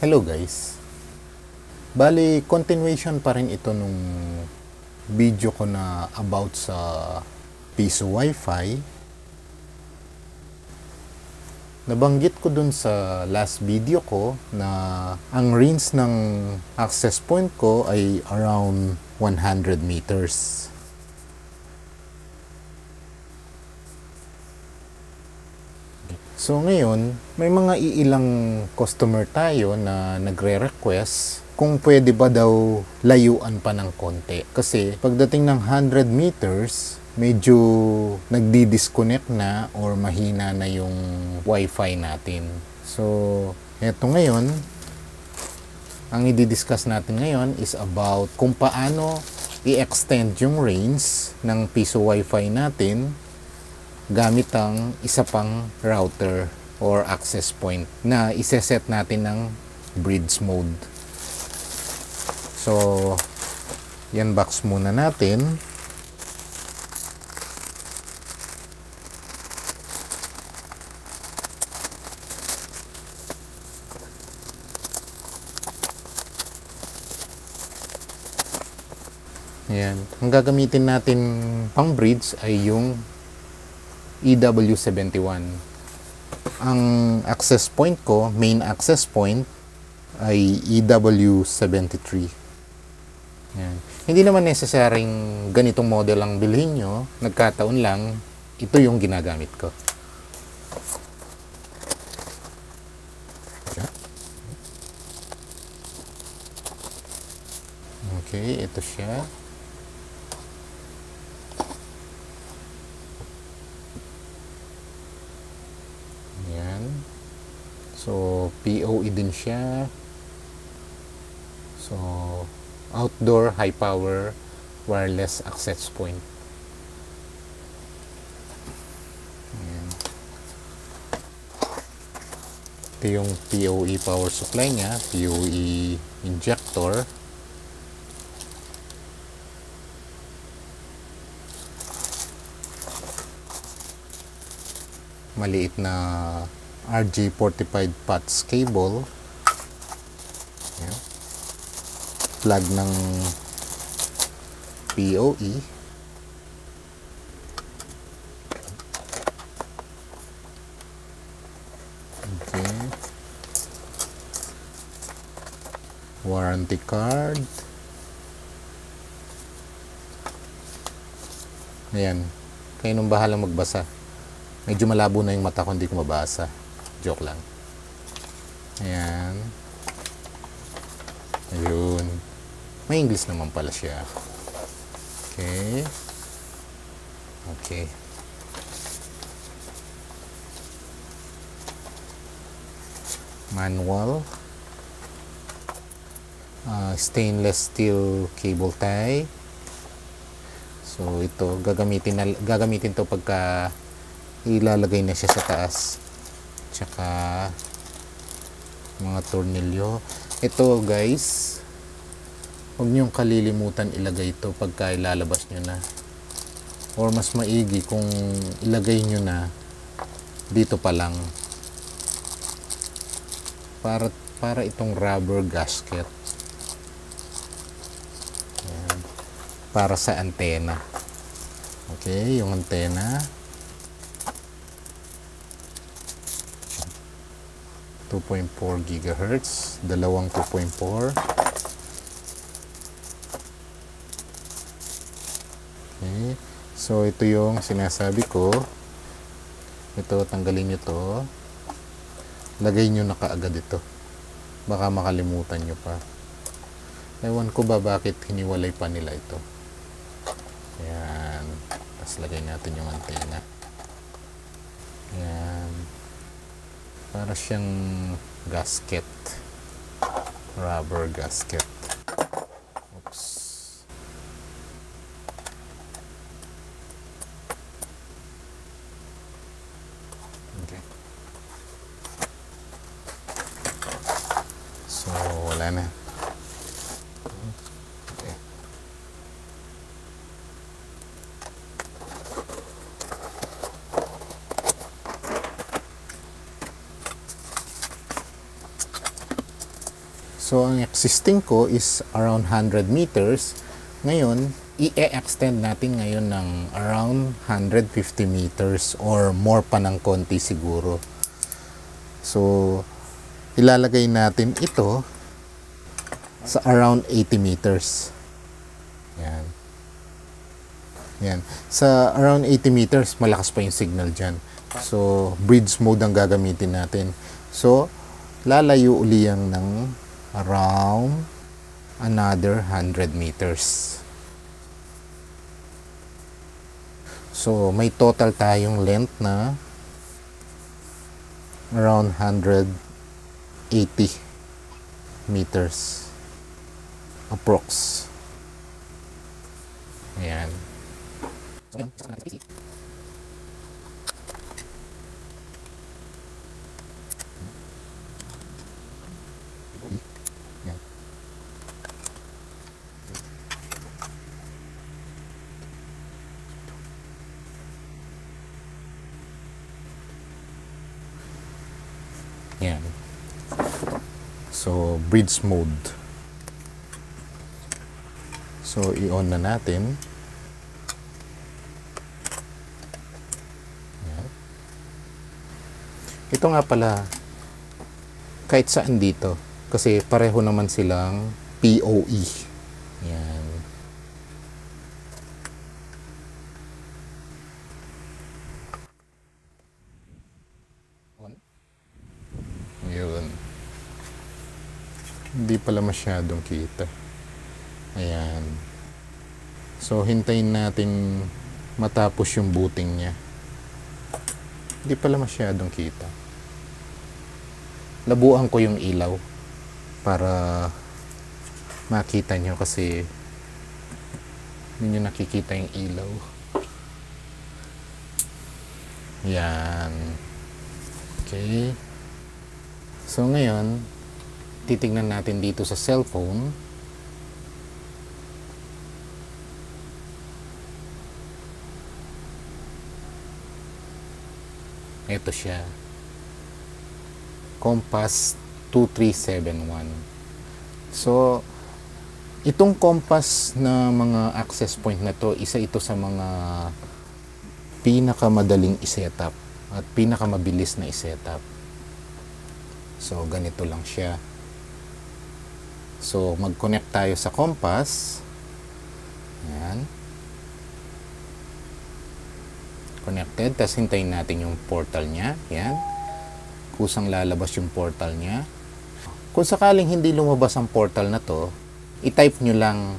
Hello guys. Bali, continuation pa rin ito nung video ko na about sa Piso Wi-Fi. Nabanggit ko dun sa last video ko na ang range ng access point ko ay around 100 meters. So ngayon, may mga iilang customer tayo na nagre-request kung pwede ba daw layuan pa ng konti. Kasi pagdating ng 100 meters, medyo nagdi-disconnect na or mahina na yung Wi-Fi natin. So, eto ngayon, ang i-discuss natin ngayon is about kung paano i-extend yung range ng Piso Wi-Fi natin gamit ang isa pang router or access point na iseset natin ng bridge mode. So, yan box muna natin. Yan. Ang gagamitin natin pang bridge ay yung EW71. Ang access point ko, main access point, ay EW73. Yan. Hindi naman necessaryong ganitong model ang bilhin nyo. Nagkataon lang, ito yung ginagamit ko. Okay, ito siya. So, PoE din siya. So, outdoor high power wireless access point. Ayan. Ito yung PoE power supply niya, PoE injector. Maliit na RJ45 POTS cable. Ayan. Plug ng PoE. Okay. Warranty card. Ayan. Kayo nung bahala magbasa. Medyo malabo na yung mata ko, hindi ko mabasa. Joke lang. Ayan. Ayun. May English naman pala siya. Okay. Okay. Manual. Stainless steel cable tie. So, ito, gagamitin to pagka ilalagay na siya sa taas. Tsaka mga tornilyo. Ito guys, huwag niyong kalilimutan ilagay ito pagka ilalabas nyo na, or mas maigi kung ilagay nyo na dito pa lang, para itong rubber gasket. Ayan. Para sa antena. Okay, yung antena 2.4 GHz, dalawang 2.4. Okay. So, ito yung sinasabi ko. Ito, tanggalin nyo to. Lagay nyo na kaagad ito. Baka makalimutan nyo pa. Ewan ko ba bakit hiniwalay pa nila ito. Ayan. Tapos lagay natin yung antena. Ayan. Para siyang gasket. Rubber gasket. Oops. Okay. So, wala na. Okay. So, ang existing ko is around 100 meters. Ngayon, i-extend natin ngayon ng around 150 meters or more pa ng konti siguro. So, ilalagay natin ito sa around 80 meters. Yan. Yan. Sa around 80 meters, malakas pa yung signal dyan. So, bridge mode ang gagamitin natin. So, lalayo uli yan ng around another 100 meters. So, may total tayong length na around 180 meters approx. Ayan. Yan. So, bridge mode. So, i-on na natin. Yan. Ito nga pala, kahit saan dito. Kasi pareho naman silang PoE. Yan. Yun. Hindi pala masyadong kita. Ayan. So, hintayin natin matapos yung booting niya. Hindi pala masyadong kita. Labuan ko yung ilaw para makita nyo kasi hindi nyo nakikita yung ilaw. Yan. Okay. So ngayon, titignan natin dito sa cellphone. Ito siya. Compass 2371. So, itong compass na mga access point na to, isa ito sa mga pinakamadaling i-setup at pinakamabilis na i-setup. So, ganito lang siya. So, mag-connect tayo sa compass. Ayan. Connected. Tapos, hintayin natin yung portal niya. Ayan. Kusang lalabas yung portal niya. Kung sakaling hindi lumabas ang portal na to, i-type nyo lang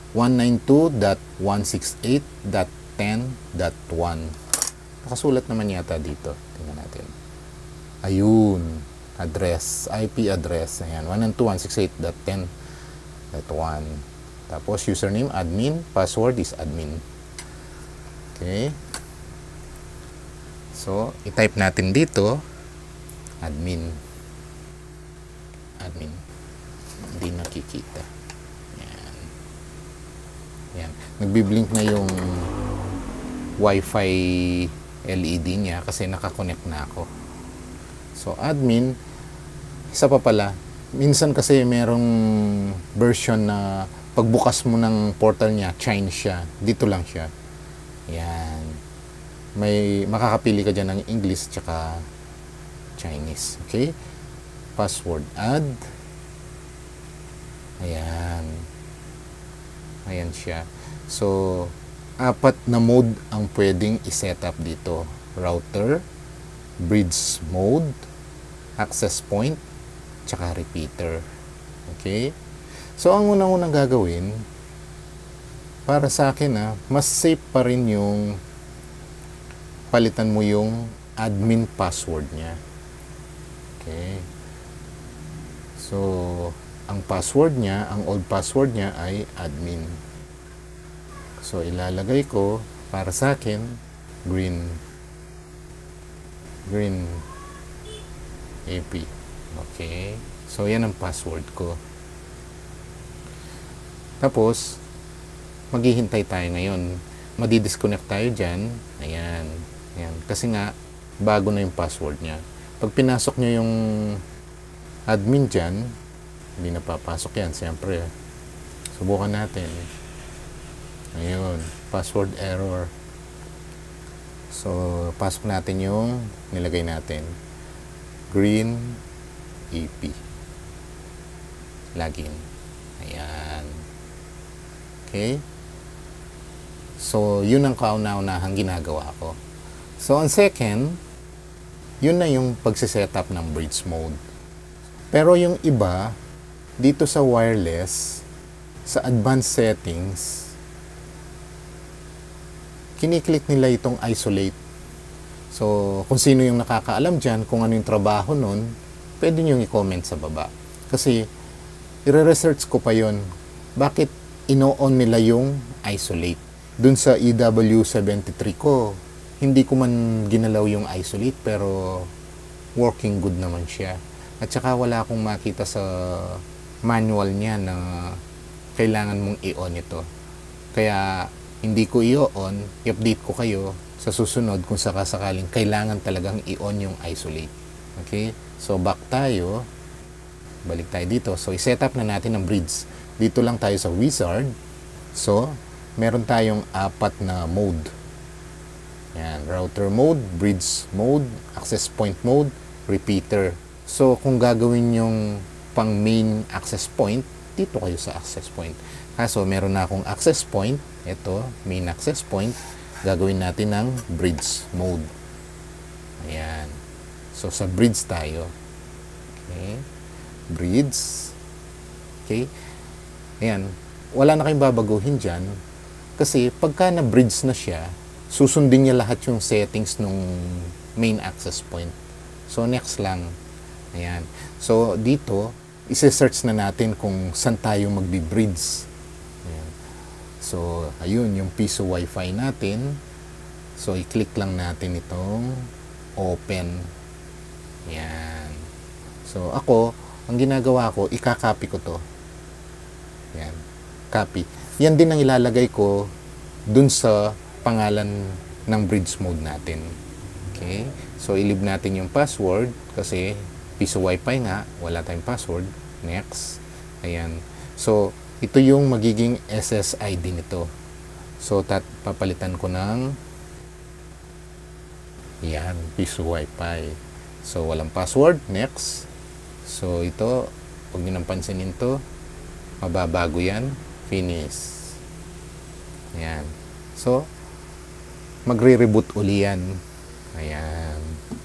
192.168.10.1. Nakasulat naman yata dito. Tingnan natin. Ayun. Address, IP address. Ayan, 192.168.10.1. Tapos, username, admin. Password is admin. Okay. So, i-type natin dito, admin. Admin. Hindi nakikita. Ayan. Ayan. Nagbiblink na yung Wi-Fi LED niya kasi nakakonect na ako. So, admin. Isa pa pala, minsan kasi merong version na pagbukas mo ng portal niya, Chinese siya. Dito lang siya. Yan. May makakapili ka dyan ng English tsaka Chinese. Okay? Password add. Ayan. Ayan siya. So, 4 na mode ang pwedeng i-setup dito. Router, bridge mode, access point, tsaka repeater. Okay? So, ang unang-unang gagawin, para sa akin, mas safe pa rin yung palitan mo yung admin password niya. Okay? So, ang password niya, ang old password niya ay admin. So, ilalagay ko, para sa akin, green AP. Okay. So, yan ang password ko. Tapos, maghihintay tayo ngayon. Madi-disconnect tayo dyan. Ayan. Ayan. Kasi nga, bago na yung password niya. Pag pinasok nyo yung admin dyan, Hindi na papasok yan, siyempre. Subukan natin. Ayun, password error. So, pasok natin yung nilagay natin. Green EP. Login. Ayan. Okay. So, yun ang kauna-unahang ginagawa ko. So, on second, yun na yung pagsisetup ng bridge mode. Pero yung iba, dito sa wireless, sa advanced settings, kiniklik nila itong isolate. So, kung sino yung nakakaalam dyan, kung ano yung trabaho nun, pwede nyo i-comment sa baba. Kasi, i-research ko pa yon. Bakit ino-on nila yung isolate? Dun sa EW73 ko, hindi ko man ginalaw yung isolate, pero working good naman siya. At saka wala akong makita sa manual niya na kailangan mong i-on ito. Kaya, hindi ko i-on, i-update ko kayo sa susunod kung sakasakaling kailangan talagang i-on yung isolate. Okay? So, back tayo. Balik tayo dito. So, i-set up na natin ang bridge. Dito lang tayo sa wizard. So, meron tayong 4 na mode. Yan. Router mode, bridge mode, access point mode, repeater. So, kung gagawin yung pang main access point, dito kayo sa access point. So, meron na akong access point. Ito, main access point. Gagawin natin ng bridge mode. Ayan. So, sa bridge tayo. Okay. Bridge. Okay. Ayan. Wala na kayong babaguhin dyan. Kasi, pagka na-bridge na siya, susundin niya lahat yung settings nung main access point. So, next lang. Ayan. So, dito, isi-search na natin kung saan tayo magbi-bridge. Ayan. So, ayun, yung piso wifi natin. So, i-click lang natin itong open. Ayan. So, ako, ang ginagawa ko, ikakopy ko to. Ayan. Copy. Yan din ang ilalagay ko dun sa pangalan ng bridge mode natin. Okay? So, ilib natin yung password kasi piso wifi nga, wala tayong password. Next. Ayan. So, ito yung magiging SSID nito. So, papalitan ko ng yan, piso wifi. So, walang password. Next. So, ito, huwag nyo nang pansinin to. Mababago yan. Finish. Ayan. So, magre-reboot uli yan. Ayan.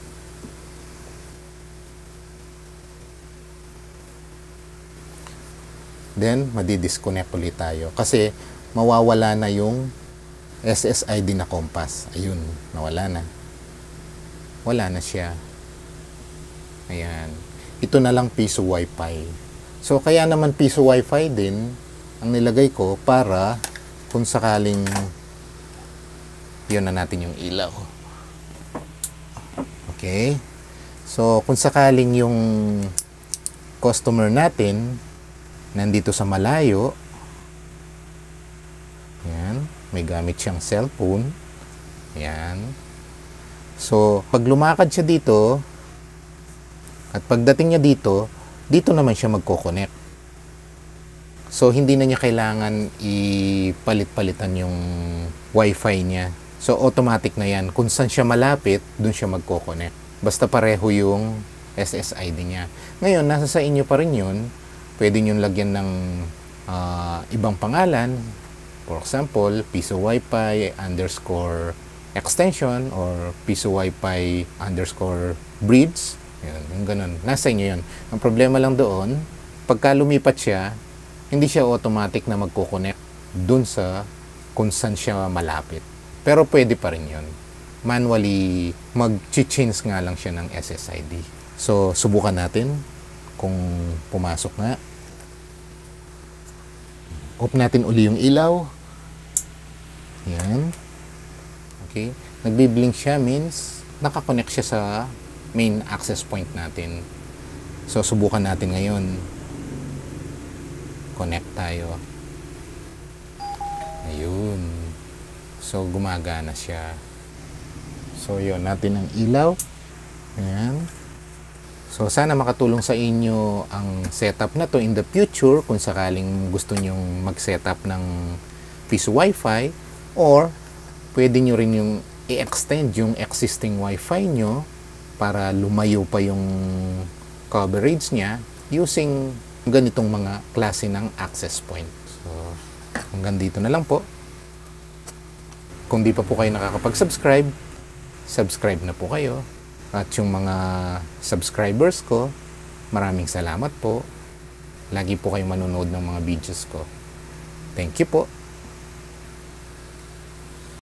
Then, madi-disconnect ulit tayo. Kasi, mawawala na yung SSID na compass. Ayun, nawala na. Wala na siya. Ayan. Ito na lang piso wifi. So, kaya naman piso wifi din ang nilagay ko para kung sakaling yun na natin yung ilaw. Okay. So, kung sakaling yung customer natin nandito sa malayo, yan, may gamit siyang cellphone, yan. So, pag lumakad siya dito, at pagdating niya dito, dito naman siya magko-connect. So, hindi na niya kailangan ipalit-palitan yung wifi niya. So, automatic na yan. Kung saan siya malapit, dun siya magko-connect. Basta pareho yung SSID niya. Ngayon, nasa sa inyo pa rin yun. Pwede nyo lagyan ng ibang pangalan. For example, piso wifi _ extension or piso wifi _ bridge. Yan, yung ganun. Nasa inyo yun. Ang problema lang doon, pagka lumipat siya, hindi siya automatic na magko-connect dun sa kung saan siya malapit. Pero pwede pa rin yun. Manually, mag-change nga lang siya ng SSID. So, subukan natin kung pumasok nga. Off natin uli yung ilaw. Yan. Okay. Nagbi-blink siya means nakakonect siya sa main access point natin. So, subukan natin ngayon. Connect tayo. Ayun. So, gumagana siya. So, yun. Natin ang ilaw. Ayan. So sana makatulong sa inyo ang setup na to in the future kung sakaling gusto nyong mag-setup ng piso Wi-Fi, or pwede nyo rin yung i-extend yung existing Wi-Fi nyo para lumayo pa yung coverage niya using ganitong mga klase ng access point. So hanggang dito na lang po. Kung di pa po kayo nakakapag-subscribe, subscribe na po kayo. At yung mga subscribers ko, maraming salamat po. Lagi po kayo manonood ng mga videos ko. Thank you po.